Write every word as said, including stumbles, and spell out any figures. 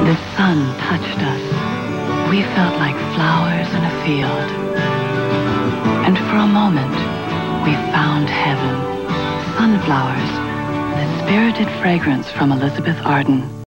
The sun touched us. We felt like flowers in a field. And for a moment, we found heaven. Sunflowers, the spirited fragrance from Elizabeth Arden.